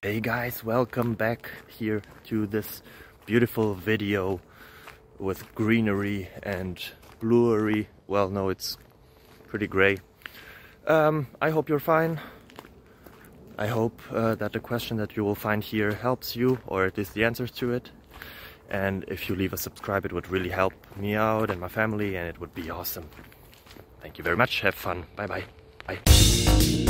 Hey guys, welcome back here to this beautiful video with greenery and bluery. Well, no, it's pretty gray. I hope you're fine. I hope that the question that you will find here helps you, or at least the answers to it. And if you leave a subscribe, it would really help me out and my family, and it would be awesome. Thank you very much. Have fun. Bye bye. Bye.